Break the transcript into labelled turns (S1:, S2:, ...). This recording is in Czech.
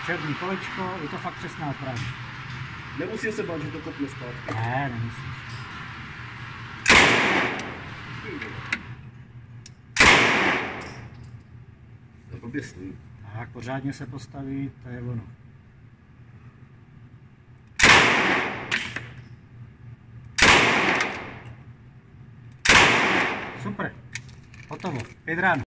S1: černý kolečko, je to fakt přesná zbraň.
S2: Nemusím se bát, že to kopne zpátky.
S1: Ne, nemusíš.
S2: To blbě stojí.
S1: Tak, pořádně se postaví, to je ono. Super, hotovo, 5 ráno.